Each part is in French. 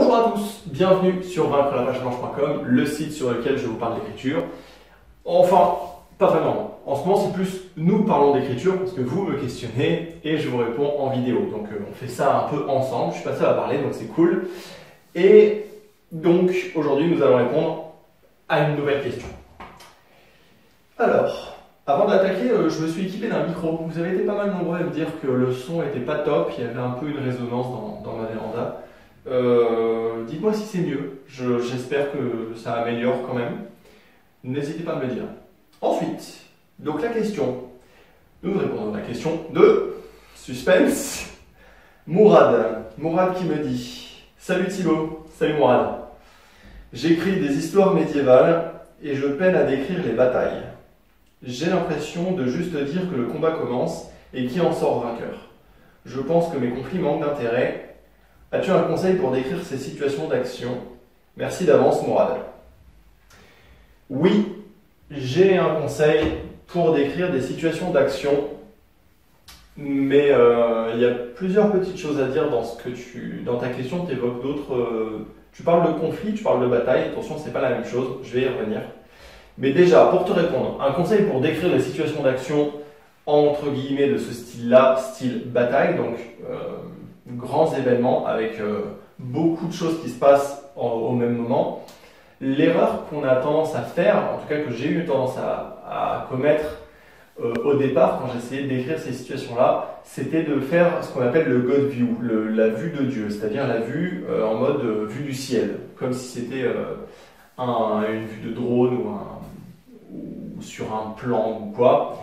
Bonjour à tous, bienvenue sur vaincrelapage-blanche.com, le site sur lequel je vous parle d'écriture. Enfin, pas vraiment. En ce moment, c'est plus nous parlons d'écriture parce que vous me questionnez et je vous réponds en vidéo. Donc, on fait ça un peu ensemble. Je suis pas seul à parler, donc c'est cool. Et donc, aujourd'hui, nous allons répondre à une nouvelle question. Alors, avant d'attaquer, je me suis équipé d'un micro. Vous avez été pas mal nombreux à me dire que le son était pas top, il y avait un peu une résonance dans ma véranda. Dites-moi si c'est mieux, j'espère que ça améliore quand même. N'hésitez pas à me le dire. Ensuite, donc la question, nous répondons à la question de suspense. Mourad qui me dit: salut Thibaut, salut Mourad. J'écris des histoires médiévales et je peine à décrire les batailles. J'ai l'impression de juste dire que le combat commence et qui en sort vainqueur. Je pense que mes conflits manquent d'intérêt. As-tu un conseil pour décrire ces situations d'action? Merci d'avance, Mourad. Oui, j'ai un conseil pour décrire des situations d'action, mais il y a plusieurs petites choses à dire dans ta question. Tu évoques d'autres. Tu parles de conflit, tu parles de bataille. Attention, c'est pas la même chose. Je vais y revenir. Mais déjà, pour te répondre, un conseil pour décrire des situations d'action entre guillemets de ce style-là, style bataille, donc grands événements avec beaucoup de choses qui se passent au même moment. L'erreur qu'on a tendance à faire, en tout cas que j'ai eu tendance à commettre au départ quand j'essayais de décrire ces situations-là, c'était de faire ce qu'on appelle le God View, la vue de Dieu, c'est-à-dire la vue en mode vue du ciel, comme si c'était une vue de drone ou sur un plan ou quoi.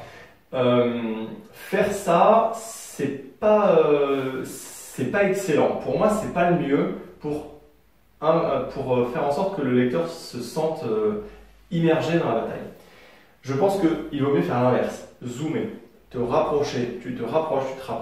Faire ça, c'est pas excellent. Pour moi, c'est pas le mieux pour faire en sorte que le lecteur se sente immergé dans la bataille. Je pense qu'il vaut mieux faire l'inverse, zoomer, te rapprocher, tu te rapproches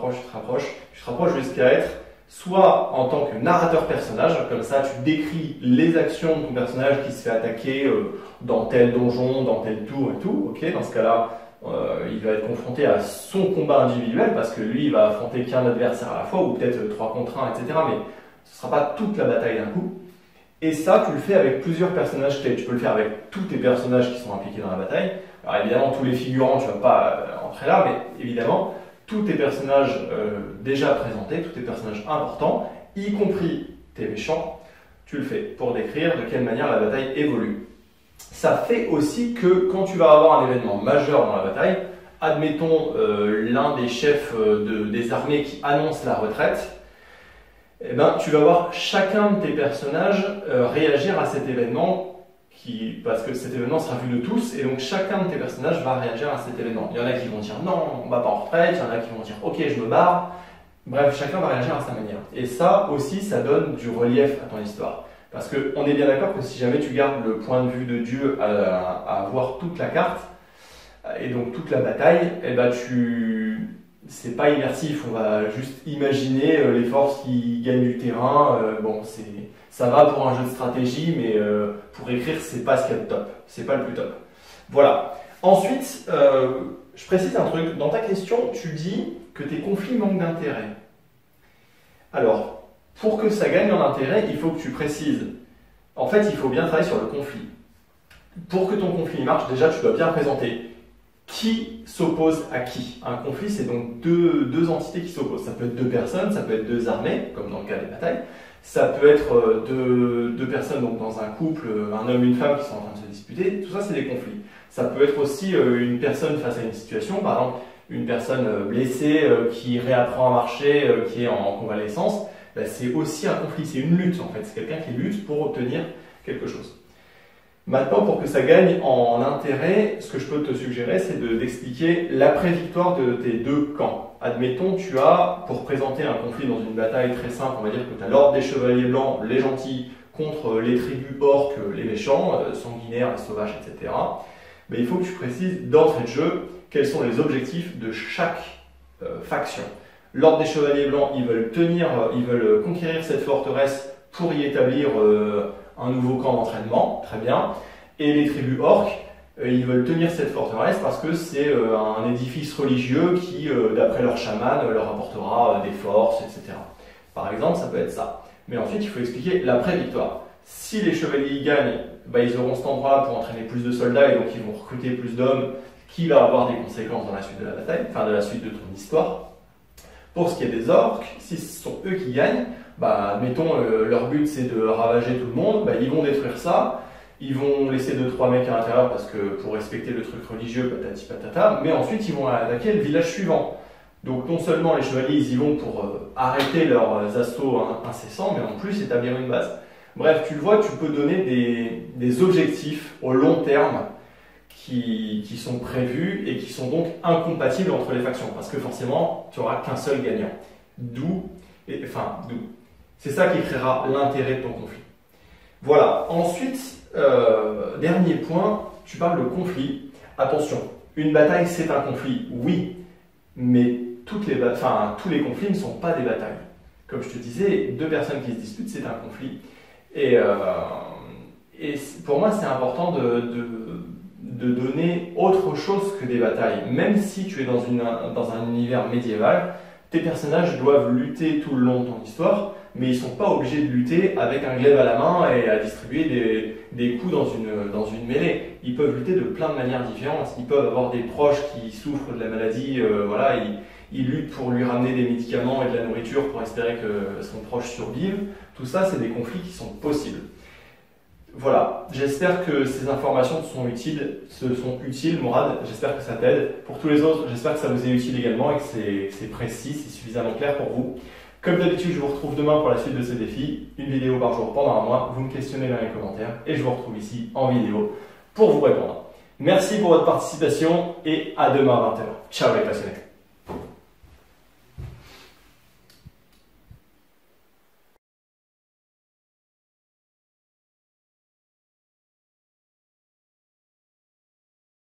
jusqu'à être soit en tant que narrateur personnage, comme ça tu décris les actions de ton personnage qui se fait attaquer dans tel donjon, dans tel tour et tout, ok, dans ce cas-là, il va être confronté à son combat individuel parce que lui il va affronter qu'un adversaire à la fois ou peut-être 3 contre 1, etc. Mais ce ne sera pas toute la bataille d'un coup. Et ça, tu le fais avec plusieurs personnages clés. Tu peux le faire avec tous tes personnages qui sont impliqués dans la bataille. Alors évidemment, tous les figurants, tu ne vas pas entrer là, mais évidemment, tous tes personnages déjà présentés, tous tes personnages importants, y compris tes méchants, tu le fais pour décrire de quelle manière la bataille évolue. Ça fait aussi que quand tu vas avoir un événement majeur dans la bataille, admettons l'un des chefs des armées qui annonce la retraite, eh ben, tu vas voir chacun de tes personnages réagir à cet événement parce que cet événement sera vu de tous et donc chacun de tes personnages va réagir à cet événement. Il y en a qui vont dire non, on ne va pas en retraite, il y en a qui vont dire ok, je me barre. Bref, chacun va réagir à sa manière. Et ça aussi, ça donne du relief à ton histoire. Parce qu'on est bien d'accord que si jamais tu gardes le point de vue de Dieu à voir toute la carte, et donc toute la bataille, eh ben c'est pas immersif, on va juste imaginer les forces qui gagnent du terrain. Bon, ça va pour un jeu de stratégie, mais pour écrire, c'est pas ce qu'il y a de top, c'est pas le plus top. Voilà. Ensuite, je précise un truc, dans ta question, tu dis que tes conflits manquent d'intérêt. Alors, pour que ça gagne en intérêt, il faut que tu précises. En fait, il faut bien travailler sur le conflit. Pour que ton conflit marche, déjà, tu dois bien présenter qui s'oppose à qui. Un conflit, c'est donc deux entités qui s'opposent. Ça peut être 2 personnes, ça peut être 2 armées, comme dans le cas des batailles. Ça peut être deux personnes donc dans un couple, un homme et une femme qui sont en train de se disputer. Tout ça, c'est des conflits. Ça peut être aussi une personne face à une situation, par exemple, une personne blessée qui réapprend à marcher, qui est en convalescence. Ben, c'est aussi un conflit, c'est une lutte en fait. C'est quelqu'un qui lutte pour obtenir quelque chose. Maintenant, pour que ça gagne en intérêt, ce que je peux te suggérer, c'est d'expliquer l'après-victoire de tes 2 camps. Admettons, tu as, pour présenter un conflit dans une bataille très simple, on va dire que tu as l'ordre des chevaliers blancs, les gentils, contre les tribus orques, les méchants, sanguinaires, les sauvages, etc. Mais il faut que tu précises d'entrée de jeu quels sont les objectifs de chaque faction. L'ordre des chevaliers blancs, ils veulent conquérir cette forteresse pour y établir un nouveau camp d'entraînement, très bien. Et les tribus orques, ils veulent tenir cette forteresse parce que c'est un édifice religieux qui, d'après leur chaman, leur apportera des forces, etc. Par exemple, ça peut être ça. Mais ensuite, il faut expliquer l'après-victoire. Si les chevaliers y gagnent, bah, ils auront cet endroit pour entraîner plus de soldats et donc ils vont recruter plus d'hommes, qui va avoir des conséquences dans la suite de la bataille, enfin de la suite de ton histoire. Pour ce qui est des orques, si ce sont eux qui gagnent, bah, admettons leur but c'est de ravager tout le monde, bah, ils vont détruire ça, ils vont laisser 2-3 mecs à l'intérieur parce que pour respecter le truc religieux, patati patata, mais ensuite ils vont attaquer le village suivant. Donc non seulement les chevaliers ils y vont pour arrêter leurs assauts incessants, mais en plus établir une base. Bref, tu le vois, tu peux donner des objectifs au long terme qui sont prévus et qui sont donc incompatibles entre les factions, parce que forcément, tu n'auras qu'un seul gagnant. D'où. C'est ça qui créera l'intérêt de ton conflit. Voilà. Ensuite, dernier point, tu parles de conflit. Attention, une bataille, c'est un conflit, oui, mais tous les conflits ne sont pas des batailles. Comme je te disais, deux personnes qui se disputent, c'est un conflit. Et pour moi, c'est important de donner autre chose que des batailles. Même si tu es dans un univers médiéval, tes personnages doivent lutter tout le long de ton histoire, mais ils ne sont pas obligés de lutter avec un glaive à la main et à distribuer des coups dans une mêlée. Ils peuvent lutter de plein de manières différentes. Ils peuvent avoir des proches qui souffrent de la maladie, voilà, ils luttent pour lui ramener des médicaments et de la nourriture pour espérer que son proche survive. Tout ça, c'est des conflits qui sont possibles. Voilà, j'espère que ces informations te sont utiles, Mourad, j'espère que ça t'aide. Pour tous les autres, j'espère que ça vous est utile également et que c'est précis, c'est suffisamment clair pour vous. Comme d'habitude, je vous retrouve demain pour la suite de ce défi, une vidéo par jour pendant un mois, vous me questionnez dans les commentaires et je vous retrouve ici en vidéo pour vous répondre. Merci pour votre participation et à demain à 20h. Ciao les passionnés.